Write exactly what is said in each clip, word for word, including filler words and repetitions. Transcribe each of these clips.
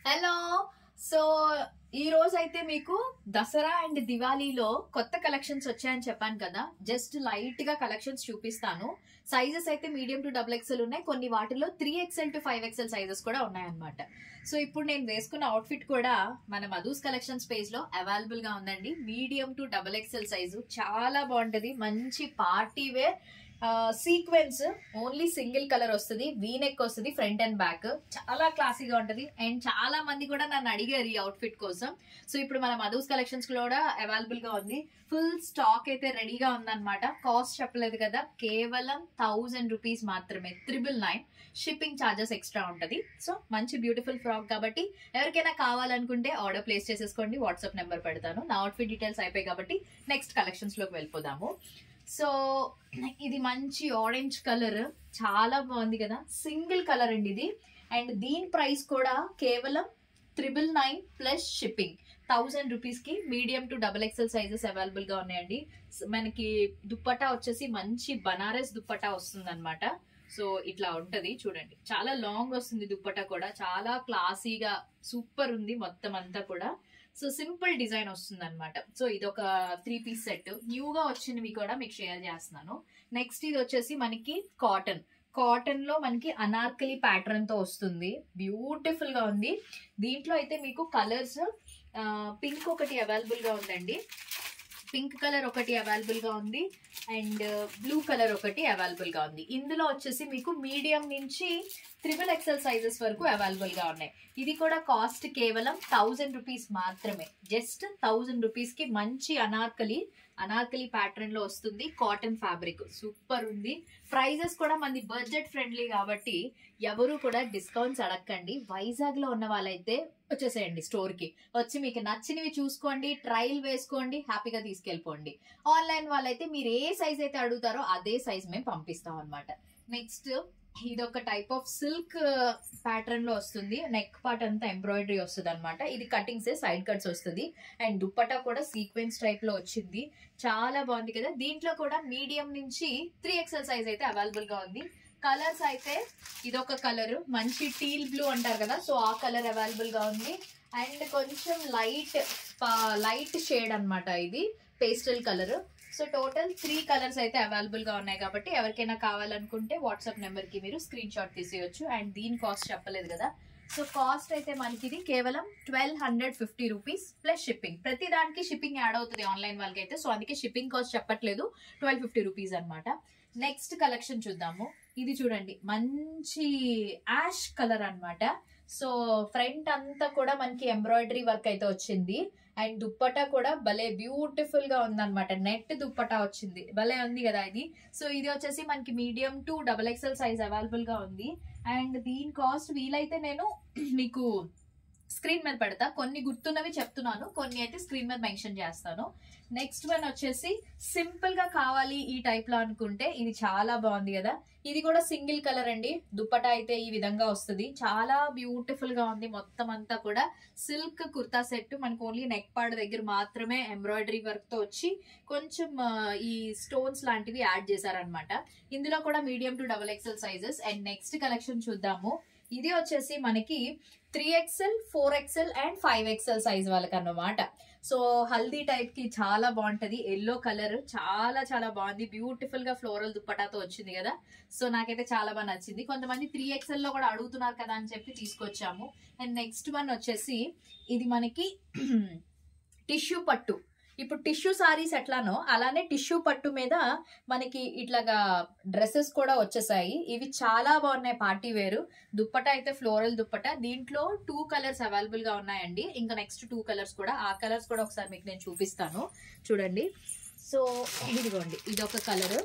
Hello. So ఈ రోజు అయితే మీకు దసరా అండ్ దివాళీలో కొత్త కలెక్షన్స్ వచ్చాయని చెప్పాను కదా. జస్ట్ లైట్ గా కలెక్షన్స్ చూపిస్తాను. సైజెస్ అయితే మీడియం టు డబుల్ ఎక్స్ఎల్ ఉన్నాయి. కొన్ని వాటిలో three XL to five XL sizes కూడా ఉన్నాయన్నమాట. సో ఇప్పుడు నేను వేసుకున్న అవుట్ఫిట్ కూడా మన మధుస్ కలెక్షన్స్ పేజ్ లో అవైలబుల్ గా ఉందండి. Medium to double XL size చాలా బాగుంటది. మంచి party wear sequence, only single colour వస్తుంది, వీ నెక్ వస్తుంది, ఫ్రంట్ అండ్ బ్యాక్. చాలా క్లాసీగా ఉంటది. అండ్ చాలా మంది కూడా నన్ను అడిగారు ఈ అవుట్ఫిట్ కోసం. సో ఇప్పుడు మన మధుస్ కలెక్షన్స్ కూడా అవైలబుల్ గా ఉంది. ఫుల్ స్టాక్ అయితే రెడీగా ఉందన్నమాట. కాస్ట్ చెప్పలేదు కదా, కేవలం థౌజండ్ రూపీస్ మాత్రమే, triple nine. Shipping charges extra ఉంటది. సో మంచి బ్యూటిఫుల్ ఫ్రాక్ కాబట్టి ఎవరికైనా కావాలనుకుంటే ఆర్డర్ ప్లేస్ చేసేసుకోండి. వాట్సాప్ నెంబర్ పెడతాను. నా అవుట్ఫిట్ డీటెయిల్స్ అయిపోయి కాబట్టి నెక్స్ట్ కలెక్షన్స్ లోకి వెళ్ళిపోదాము. సో ఇది మంచి ఆరెంజ్ కలర్, చాలా బాగుంది కదా. సింగిల్ కలర్ అండి ఇది. అండ్ దీని ప్రైస్ కూడా కేవలం triple nine plus shipping. Thousand rupees కి medium to double XL sizes available గా ఉన్నాయండి. మనకి దుప్పటా వచ్చేసి మంచి బనారస్ దుప్పటా వస్తుంది అనమాట. సో ఇట్లా ఉంటది చూడండి, చాలా లాంగ్ వస్తుంది దుప్పటా కూడా, చాలా క్లాసీగా సూపర్ ఉంది మొత్తం అంతా కూడా. సో సింపుల్ డిజైన్ వస్తుంది అనమాట. సో ఇది ఒక త్రీ పీస్ సెట్, న్యూగా వచ్చినవి కూడా మీకు షేర్ చేస్తున్నాను. నెక్స్ట్ ఇది వచ్చేసి మనకి కాటన్ కాటన్ లో మనకి అనార్కలి ప్యాటర్న్ తో వస్తుంది. బ్యూటిఫుల్ గా ఉంది. దీంట్లో అయితే మీకు కలర్స్ పింక్ ఒకటి అవైలబుల్ గా ఉందండి. పింక్ కలర్ ఒకటి అవైలబుల్ గా ఉంది అండ్ బ్లూ కలర్ ఒకటి అవైలబుల్ గా ఉంది. ఇందులో వచ్చేసి మీకు మీడియం నుంచి త్రిబుల్ ఎక్స్ఎల్ సైజెస్ వరకు అవైలబుల్ గా ఉన్నాయి. ఇది కూడా కాస్ట్ కేవలం థౌజండ్ రూపీస్ మాత్రమే. జస్ట్ థౌజండ్ రూపీస్ కి మంచి అనార్కలి అనార్కలి ప్యాటర్న్ లో వస్తుంది. కాటన్ ఫ్యాబ్రిక్ సూపర్ ఉంది. ప్రైజెస్ కూడా మనది బడ్జెట్ ఫ్రెండ్లీ కాబట్టి ఎవరు కూడా డిస్కౌంట్స్ అడగండి. వైజాగ్ లో ఉన్న వాళ్ళైతే వచ్చేసేయండి స్టోర్ కి వచ్చి మీకు నచ్చినవి చూసుకోండి, ట్రయల్ వేసుకోండి, హ్యాపీగా తీసుకెళ్ళిపోండి. ఆన్లైన్ వాళ్ళైతే మీరు ఏ సైజ్ అయితే అడుగుతారో అదే సైజ్ మేము పంపిస్తాం అనమాట. నెక్స్ట్ ఇది ఒక టైప్ ఆఫ్ సిల్క్ ప్యాటర్న్ లో వస్తుంది. నెక్ పార్ట్ అంతా ఎంబ్రాయిడరీ వస్తుంది అనమాట. ఇది కటింగ్స్ సైడ్ కట్స్ వస్తుంది. అండ్ దుప్పటా కూడా సీక్వెన్స్ టైప్ లో వచ్చింది. చాలా బాగుంది కదా. దీంట్లో కూడా మీడియం నుంచి త్రీ ఎక్స్ఎల్ సైజ్ అయితే అవైలబుల్ గా ఉంది. కలర్స్ అయితే ఇదొక కలర్, మంచి టీల్ బ్లూ అంటారు కదా, సో ఆ కలర్ అవైలబుల్ గా ఉంది. అండ్ కొంచెం లైట్ లైట్ షేడ్ అనమాట, ఇది pastel colour. So total three colours అయితే అవైలబుల్ గా ఉన్నాయి కాబట్టి ఎవరికైనా కావాలనుకుంటే వాట్సాప్ నెంబర్ కి మీరు స్క్రీన్ షాట్ తీసేయచ్చు. అండ్ దీని కాస్ట్ చెప్పలేదు కదా. సో కాస్ట్ అయితే మనకి ఇది కేవలం twelve hundred fifty rupees plus shipping. ప్రతి దానికి షిప్పింగ్ యాడ్ అవుతుంది ఆన్లైన్ వాళ్ళకి అయితే. సో అందుకే షిప్పింగ్ కాస్ట్ చెప్పట్లేదు, ట్వెల్వ్ ఫిఫ్టీ రూపీస్ అనమాట. నెక్స్ట్ కలెక్షన్ చూద్దాము. ఇది చూడండి, మంచి యాష్ కలర్ అనమాట. సో ఫ్రంట్ అంతా కూడా మనకి ఎంబ్రాయిడరీ వర్క్ అయితే వచ్చింది. అండ్ దుప్పటా కూడా భలే బ్యూటిఫుల్ గా ఉందన్నమాట. నెట్ దుప్పటా వచ్చింది, భలే ఉంది కదా ఇది. సో ఇది వచ్చేసి మనకి medium to double XL size available గా ఉంది. అండ్ దీని కాస్ట్ వీలైతే నేను మీకు స్క్రీన్ మీద పెడతా. కొన్ని గుర్తున్నవి చెప్తున్నాను, కొన్ని అయితే స్క్రీన్ మీద మెన్షన్ చేస్తాను. నెక్స్ట్ వన్ వచ్చేసి సింపుల్ గా కావాలి ఈ టైప్ లో అనుకుంటే ఇది చాలా బాగుంది కదా. ఇది కూడా సింగిల్ కలర్ అండి. దుప్పటా అయితే ఈ విధంగా వస్తుంది. చాలా బ్యూటిఫుల్ గా ఉంది. మొత్తం అంతా కూడా సిల్క్ కుర్తా సెట్. మనకు ఓన్లీ నెక్ పార్ట్ దగ్గర మాత్రమే ఎంబ్రాయిడరీ వర్క్ తో వచ్చి కొంచెం ఈ స్టోన్స్ లాంటివి యాడ్ చేశారనమాట. ఇందులో కూడా medium to double XL sizes. And next collection చూద్దాము. ఇది వచ్చేసి మనకి three XL, four XL and five XL size వాళ్ళకి అన్నమాట. సో హల్దీ టైప్ కి చాలా బాగుంటది. ఎల్లో కలర్ చాలా చాలా బాగుంది. బ్యూటిఫుల్ గా ఫ్లోరల్ దుప్పటాతో వచ్చింది కదా. సో నాకైతే చాలా బాగా నచ్చింది. కొంతమంది త్రీ ఎక్స్ఎల్ లో కూడా అడుగుతున్నారు కదా అని చెప్పి తీసుకొచ్చాము. అండ్ నెక్స్ట్ వన్ వచ్చేసి ఇది మనకి టిష్యూ పట్టు. ఇప్పుడు టిష్యూ సారీస్ ఎట్లానో అలానే టిష్యూ పట్టు మీద మనకి ఇట్లాగా డ్రెస్సెస్ కూడా వచ్చేసాయి. ఇవి చాలా బాగున్నాయి, పార్టీ వేరు. దుప్పటా అయితే ఫ్లోరల్ దుప్పటా. దీంట్లో టూ కలర్స్ అవైలబుల్ గా ఉన్నాయండి. ఇంకా నెక్స్ట్ టూ కలర్స్ కూడా, ఆ కలర్స్ కూడా ఒకసారి మీకు నేను చూపిస్తాను చూడండి. సో ఇదిగోండి, ఇదొక కలర్,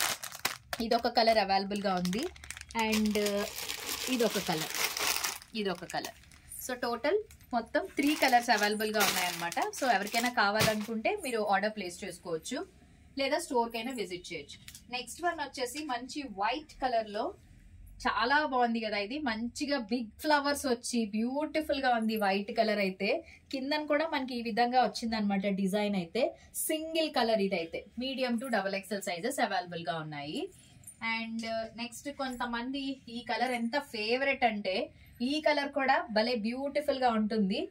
ఇదొక కలర్ అవైలబుల్ గా ఉంది. అండ్ ఇదొక కలర్, ఇదొక కలర్. సో టోటల్ మొత్తం త్రీ కలర్స్ అవైలబుల్ గా ఉన్నాయన్నమాట. సో ఎవరికైనా కావాలనుకుంటే మీరు ఆర్డర్ ప్లేస్ చేసుకోవచ్చు, లేదా స్టోర్ కైనా విజిట్ చేయొచ్చు. నెక్స్ట్ వన్ వచ్చేసి మంచి వైట్ కలర్ లో చాలా బాగుంది కదా. ఇది మంచిగా బిగ్ ఫ్లవర్స్ వచ్చి బ్యూటిఫుల్ గా ఉంది. వైట్ కలర్ అయితే కిందన కూడా మనకి ఈ విధంగా వచ్చింది అనమాట డిజైన్ అయితే. సింగిల్ కలర్ ఇదైతే. Medium to double XL sizes available గా ఉన్నాయి. అండ్ నెక్స్ట్ కొంతమంది ఈ కలర్ ఎంత ఫేవరెట్ అంటే ఈ కలర్ కూడా భలే బ్యూటిఫుల్ గా ఉంటుంది.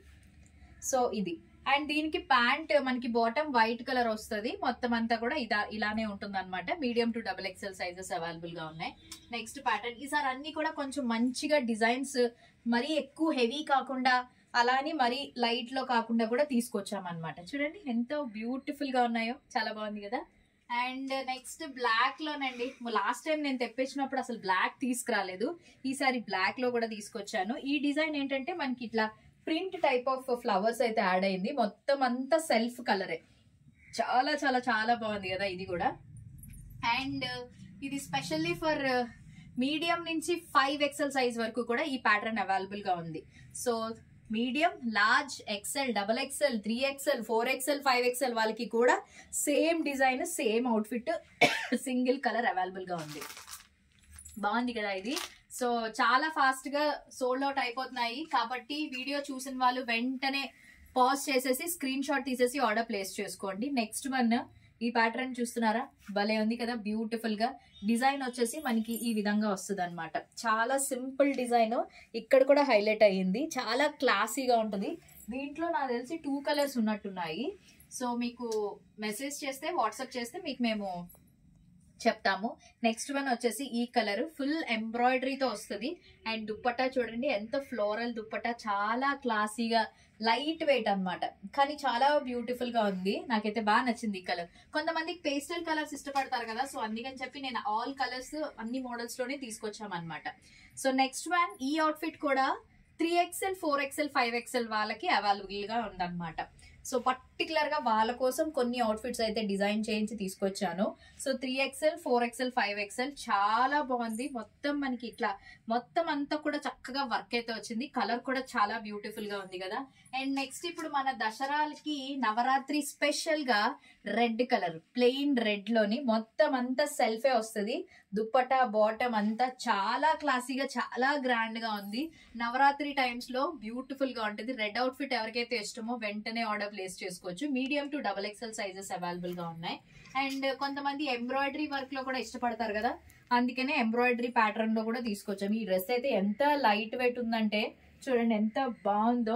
సో ఇది, అండ్ దీనికి ప్యాంట్ మనకి బాటమ్ వైట్ కలర్ వస్తుంది. మొత్తం అంతా కూడా ఇదా ఇలానే ఉంటుంది అనమాట. Medium to double XL sizes available గా ఉన్నాయి. నెక్స్ట్ ప్యాటర్న్, ఈసారి అన్ని కూడా కొంచెం మంచిగా డిజైన్స్ మరీ ఎక్కువ హెవీ కాకుండా అలానే మరీ లైట్ లో కాకుండా కూడా తీసుకొచ్చామన్నమాట. చూడండి ఎంత బ్యూటిఫుల్ గా ఉన్నాయో, చాలా బాగుంది కదా. అండ్ నెక్స్ట్ బ్లాక్ లోనండి, లాస్ట్ టైం నేను తెప్పించినప్పుడు అసలు బ్లాక్ తీసుకురాలేదు, ఈసారి బ్లాక్ లో కూడా తీసుకొచ్చాను. ఈ డిజైన్ ఏంటంటే మనకి ఇట్లా ప్రింట్ టైప్ ఆఫ్ ఫ్లవర్స్ అయితే యాడ్ అయింది. మొత్తం అంతా సెల్ఫ్ కలరే, చాలా చాలా చాలా బాగుంది కదా ఇది కూడా. అండ్ ఇది స్పెషల్లీ ఫర్ మీడియం నుంచి ఫైవ్ ఎక్స్ఎల్ సైజ్ వరకు కూడా ఈ ప్యాటర్న్ అవైలబుల్ గా ఉంది. So medium, large, XL, double XL, three XL, four XL, five XL వాళ్ళకి కూడా same design, same outfit, single colour available గా ఉంది. బాగుంది కదా ఇది. సో చాలా ఫాస్ట్ గా సోల్డ్ అవుట్ అయిపోతున్నాయి కాబట్టి వీడియో చూసిన వాళ్ళు వెంటనే పాజ్ చేసేసి స్క్రీన్ షాట్ తీసేసి ఆర్డర్ ప్లేస్ చేసుకోండి. నెక్స్ట్ వన్, ఈ ప్యాటర్న్ చూస్తున్నారా, భలే ఉంది కదా బ్యూటిఫుల్ గా. డిజైన్ వచ్చేసి మనకి ఈ విధంగా వస్తుంది అనమాట. చాలా సింపుల్ డిజైన్, ఇక్కడ కూడా హైలైట్ అయ్యింది, చాలా క్లాసీగా ఉంటుంది. దీంట్లో నాకు తెలిసి టూ కలర్స్ ఉన్నట్టున్నాయి. సో మీకు మెసేజ్ చేస్తే, వాట్సాప్ చేస్తే మీకు మేము చెప్తాము. నెక్స్ట్ వన్ వచ్చేసి ఈ కలర్ ఫుల్ ఎంబ్రాయిడరీతో వస్తుంది. అండ్ దుప్పట్టా చూడండి ఎంత ఫ్లోరల్ దుప్పట్టా, చాలా క్లాసీగా లైట్ వెయిట్ అన్నమాట, కానీ చాలా బ్యూటిఫుల్ గా ఉంది. నాకైతే బాగా నచ్చింది ఈ కలర్. కొంతమందికి పేస్టల్ కలర్స్ ఇష్టపడతారు కదా, సో అందుకని చెప్పి నేను ఆల్ కలర్స్ అన్ని మోడల్స్ లోనే తీసుకొచ్చాం అనమాట. సో నెక్స్ట్ వన్, ఈ అవుట్ఫిట్ కూడా three XL, four XL, five XL వాళ్ళకి అవైలబుల్ గా ఉందన్నమాట. సో పర్టికులర్ గా వాళ్ళ కోసం కొన్ని అవుట్ఫిట్స్ అయితే డిజైన్ చేయించి తీసుకొచ్చాను. So three XL, four XL, five XL చాలా బాగుంది. మొత్తం మనకి ఇట్లా మొత్తం అంతా కూడా చక్కగా వర్క్ అయితే వచ్చింది. కలర్ కూడా చాలా బ్యూటిఫుల్ గా ఉంది కదా. అండ్ నెక్స్ట్ ఇప్పుడు మన దసరాలకి నవరాత్రి స్పెషల్ గా రెడ్ కలర్, ప్లెయిన్ రెడ్ లోని మొత్తం అంతా సెల్ఫే వస్తుంది. దుప్పటా బాటమ్ అంతా చాలా క్లాసీగా, చాలా గ్రాండ్ గా ఉంది. నవరాత్రి టైమ్స్ లో బ్యూటిఫుల్ గా ఉంటుంది. రెడ్ అవుట్ఫిట్ ఎవరికైతే ఇష్టమో వెంటనే ఆర్డర్ ప్లేస్ చేసుకోవచ్చు. Medium to double XL sizes available గా ఉన్నాయి. అండ్ కొంతమంది ఎంబ్రాయిడరీ వర్క్ లో కూడా ఇష్టపడతారు కదా, అందుకనే ఎంబ్రాయిడరీ ప్యాటర్న్ లో కూడా తీసుకొచ్చాము. ఈ డ్రెస్ అయితే ఎంత లైట్ వెయిట్ ఉందంటే చూడండి ఎంత బాగుందో,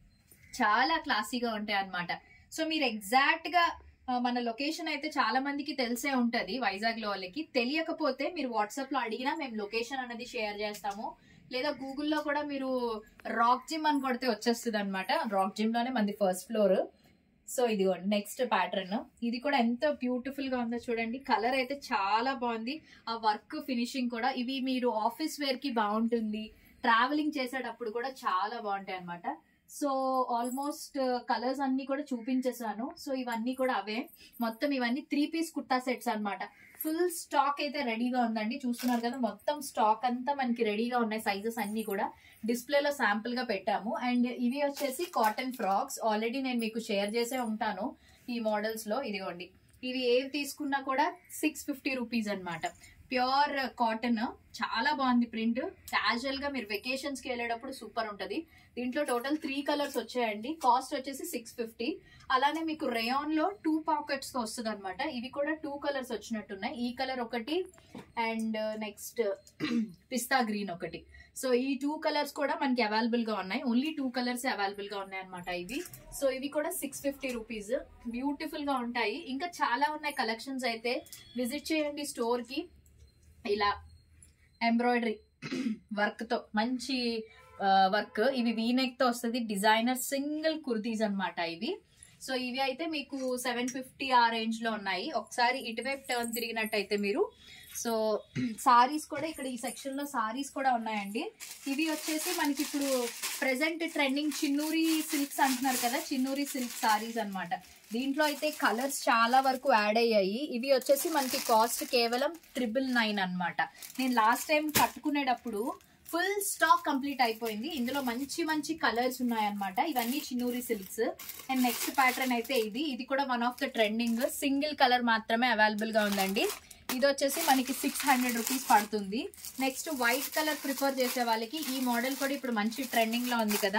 చాలా క్లాసీగా ఉంటాయి అన్నమాట. సో మీరు ఎగ్జాక్ట్ గా మన లొకేషన్ అయితే చాలా మందికి తెలిసే ఉంటది. వైజాగ్ లో వాళ్ళకి తెలియకపోతే మీరు వాట్సాప్ లో అడిగినా మేము లొకేషన్ అనేది షేర్ చేస్తాము. లేదా గూగుల్లో కూడా మీరు రాక్ జిమ్ అని కొడితే వచ్చేస్తుంది అనమాట. రాక్ జిమ్ లోనే మనది ఫస్ట్ ఫ్లోర్. సో ఇదిగోండి నెక్స్ట్ ప్యాటర్న్, ఇది కూడా ఎంత బ్యూటిఫుల్ గా ఉందో చూడండి. కలర్ అయితే చాలా బాగుంది, ఆ వర్క్ ఫినిషింగ్ కూడా. ఇవి మీరు ఆఫీస్ వేర్ కి బాగుంటుంది, ట్రావెలింగ్ చేసేటప్పుడు కూడా చాలా బాగుంటాయి అనమాట. సో ఆల్మోస్ట్ కలర్స్ అన్ని కూడా చూపించేసాను. సో ఇవన్నీ కూడా అవే, మొత్తం ఇవన్నీ త్రీ పీస్ కుర్తా సెట్స్ అనమాట. ఫుల్ స్టాక్ అయితే రెడీగా ఉందండి, చూస్తున్నారు కదా మొత్తం స్టాక్ అంతా మనకి రెడీగా ఉన్నాయి. సైజెస్ అన్ని కూడా డిస్ప్లేలో శాంపుల్ గా పెట్టాము. అండ్ ఇవి వచ్చేసి కాటన్ ఫ్రాక్స్, ఆల్రెడీ నేను మీకు షేర్ చేసే ఉంటాను ఈ మోడల్స్ లో. ఇదిగోండి ఇవి ఏవి తీసుకున్నా కూడా సిక్స్ ఫిఫ్టీ రూపీస్ అనమాట. ప్యూర్ కాటన్, చాలా బాగుంది ప్రింట్. క్యాజువల్ గా మీరు వెకేషన్స్ కి వెళ్ళేటప్పుడు సూపర్ ఉంటది. దీంట్లో టోటల్ త్రీ కలర్స్ వచ్చాయండి. కాస్ట్ వచ్చేసి సిక్స్ ఫిఫ్టీ. అలానే మీకు రేయాన్ లో టూ పాకెట్స్ తో వస్తుంది అనమాట. ఇవి కూడా టూ కలర్స్ వచ్చినట్టున్నాయి. ఈ కలర్ ఒకటి అండ్ నెక్స్ట్ పిస్తా గ్రీన్ ఒకటి. సో ఈ టూ కలర్స్ కూడా మనకి అవైలబుల్ గా ఉన్నాయి. ఓన్లీ టూ కలర్స్ అవైలబుల్ గా ఉన్నాయి అనమాట ఇవి. సో ఇవి కూడా సిక్స్ ఫిఫ్టీ రూపీస్. బ్యూటిఫుల్ గా ఉంటాయి. ఇంకా చాలా ఉన్నాయి కలెక్షన్స్, అయితే విజిట్ చేయండి స్టోర్ కి. ఇలా ఎంబ్రాయిడరీ వర్క్ తో మంచి వర్క్, ఇవి వీనెక్ తో వస్తుంది. డిజైనర్ సింగిల్ కుర్తీస్ అనమాట ఇవి. సో ఇవి అయితే మీకు సెవెన్ ఫిఫ్టీ ఆ రేంజ్ లో ఉన్నాయి. ఒకసారి ఇటువైపు టర్న్ తిరిగినట్టయితే మీరు, సో సారీస్ కూడా ఇక్కడ ఈ సెక్షన్ లో సారీస్ కూడా ఉన్నాయండి. ఇవి వచ్చేసి మనకి ఇప్పుడు ప్రెసెంట్ ట్రెండింగ్ చిన్నూరి సిల్క్స్ అంటున్నారు కదా, చిన్నూరి సిల్క్ సారీస్ అనమాట. దీంట్లో అయితే కలర్స్ చాలా వరకు యాడ్ అయ్యాయి. ఇవి వచ్చేసి మనకి కాస్ట్ కేవలం ట్రిపుల్ నైన్ అనమాట. నేను లాస్ట్ టైం కట్టుకునేటప్పుడు ఫుల్ స్టాక్ కంప్లీట్ అయిపోయింది. ఇందులో మంచి మంచి కలర్స్ ఉన్నాయన్నమాట. ఇవన్నీ Chinnuri silks. And next pattern అయితే ఇది ఇది కూడా one of the trending, single colour మాత్రమే అవైలబుల్ గా ఉందండి. ఇది వచ్చేసి మనకి సిక్స్ హండ్రెడ్ రూపీస్ పడుతుంది. నెక్స్ట్ వైట్ కలర్ ప్రిఫర్ చేసే వాళ్ళకి ఈ మోడల్ కూడా ఇప్పుడు మంచి ట్రెండింగ్ లో ఉంది కదా.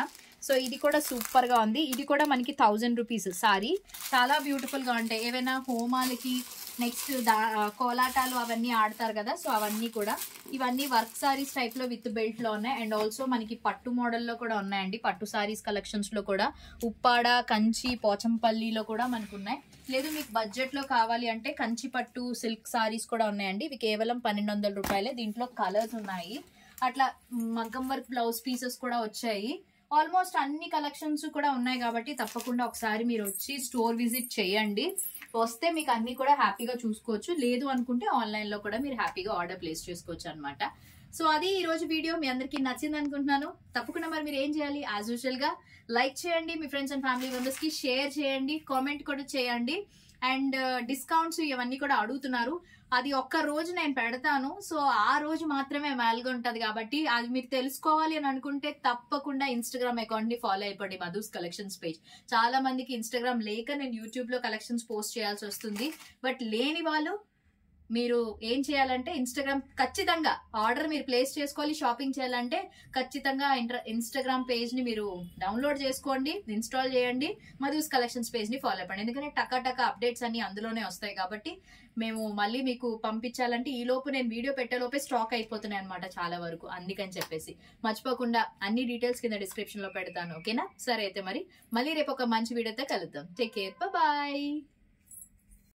సో ఇది కూడా సూపర్ గా ఉంది. ఇది కూడా మనకి థౌజండ్ రూపీస్ సారీ. చాలా బ్యూటిఫుల్ గా ఉంటాయి. ఏవైనా హోమాలకి నెక్స్ట్ దా కోలాటాలు అవన్నీ ఆడతారు కదా, సో అవన్నీ కూడా ఇవన్నీ వర్క్ సారీస్ టైప్ లో విత్ బెల్ట్ లో ఉన్నాయి. అండ్ ఆల్సో మనకి పట్టు మోడల్ లో కూడా ఉన్నాయండి. పట్టు సారీస్ కలెక్షన్స్ లో కూడా ఉప్పాడ, కంచి, పోచంపల్లిలో కూడా మనకు ఉన్నాయి. లేదు మీకు బడ్జెట్ లో కావాలి అంటే కంచి పట్టు సిల్క్ సారీస్ కూడా ఉన్నాయండి. ఇవి కేవలం పన్నెండు వందల రూపాయలే. దీంట్లో కలర్స్ ఉన్నాయి. అట్లా మగ్గం వర్క్ బ్లౌజ్ పీసెస్ కూడా వచ్చాయి. ఆల్మోస్ట్ అన్ని కలెక్షన్స్ కూడా ఉన్నాయి కాబట్టి తప్పకుండా ఒకసారి మీరు వచ్చి స్టోర్ విజిట్ చేయండి. వస్తే మీకు అన్ని కూడా హ్యాపీగా చూసుకోవచ్చు. లేదు అనుకుంటే ఆన్లైన్ లో కూడా మీరు హ్యాపీగా ఆర్డర్ ప్లేస్ చేసుకోవచ్చు అనమాట. సో అది ఈ రోజు వీడియో మీ అందరికీ నచ్చింది అనుకుంటున్నాను. తప్పకుండా మరి మీరు ఏం చేయాలి, యాజ్ యూజువల్ గా లైక్ చేయండి, మీ ఫ్రెండ్స్ అండ్ ఫ్యామిలీ మెంబర్స్ కి షేర్ చేయండి, కామెంట్ కూడా చేయండి. అండ్ డిస్కౌంట్స్ ఇవన్నీ కూడా అడుగుతున్నారు. అది ఒక్క రోజు నేను పెడతాను. సో ఆ రోజు మాత్రమే అవైలబుల్ ఉంటది కాబట్టి అది మీరు తెలుసుకోవాలి అని అనుకుంటే తప్పకుండా ఇన్స్టాగ్రామ్ అకౌంట్ ని ఫాలో అయిపోండి, మధుస్ కలెక్షన్స్ పేజ్. చాలా మందికి ఇన్స్టాగ్రామ్ లేక నేను యూట్యూబ్ లో కలెక్షన్స్ పోస్ట్ చేయాల్సి వస్తుంది. బట్ లేని వాళ్ళు మీరు ఏం చేయాలంటే ఇన్స్టాగ్రామ్ ఖచ్చితంగా ఆర్డర్ మీరు ప్లేస్ చేసుకోవాలి. షాపింగ్ చేయాలంటే ఖచ్చితంగా ఇన్స్టాగ్రామ్ పేజ్ ని మీరు డౌన్లోడ్ చేసుకోండి, ఇన్స్టాల్ చేయండి, మధుస్ కలెక్షన్స్ పేజ్ ని ఫాలో అయిపోండి. ఎందుకంటే టకా టకా అప్డేట్స్ అన్ని అందులోనే వస్తాయి కాబట్టి మేము మళ్ళీ మీకు పంపించాలంటే ఈ లోపు నేను వీడియో పెట్టేలోపే స్టాక్ అయిపోతున్నాయి అనమాట చాలా వరకు. అందుకని చెప్పేసి మర్చిపోకుండా అన్ని డీటెయిల్స్ కింద డిస్క్రిప్షన్ లో పెడతాను. ఓకేనా? సరే అయితే మరి మళ్ళీ రేపు ఒక మంచి వీడియోతో కలుద్దాం. Take care, bye.